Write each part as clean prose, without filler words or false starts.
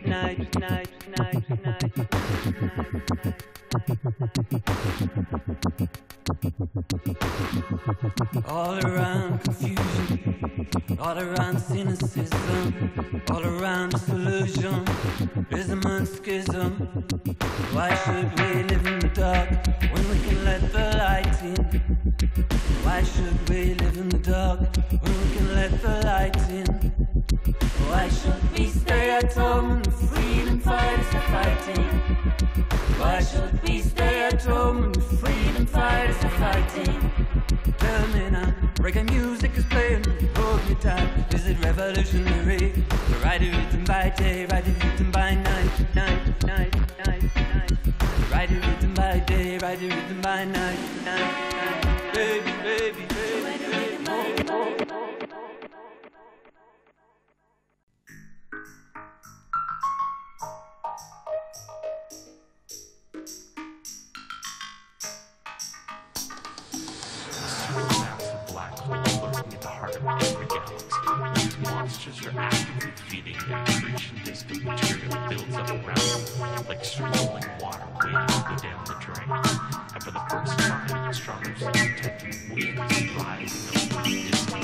All around confusion, all around cynicism, all around disillusion, ism and schism. Why should we live in the dark when we can let the light in? Why should we live in the dark when we can let the light in? Why should we stay at home when the freedom fighters are fighting? Why should we stay at home when the freedom fighters are fighting? Tell me now, reggae music is playing, hold me tight. Is it revolutionary? To write it written by day, write it written by night, night, night, night, night. Write it written by day, write it written by night, night, night. Baby, baby, baby, baby. Monsters are actively feeding their creation disk of material builds up around them, like swirling water waiting to go down the drain. And for the first time, astronomers are detecting winds rising over the distant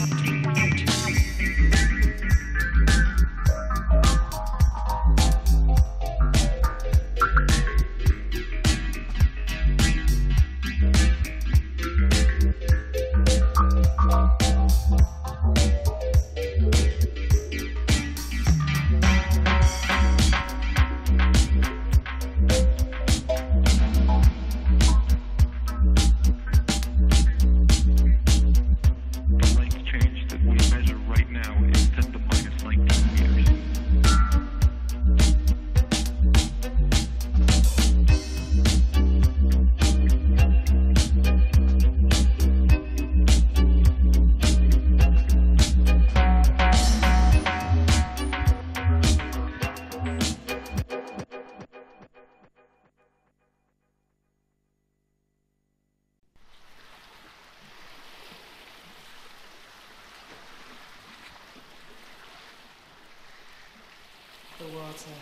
the water,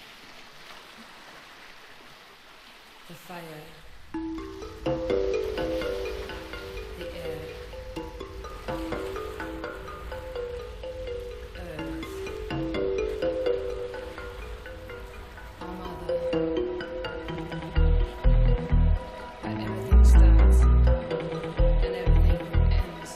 the fire, the air, earth, our mother, where everything starts and everything ends.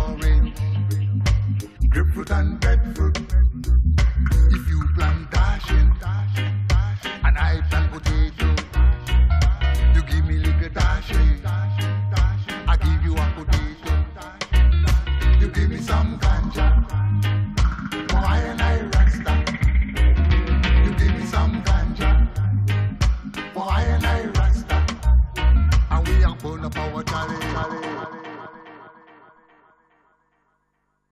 Grapefruit and breadfruit. If you plant dash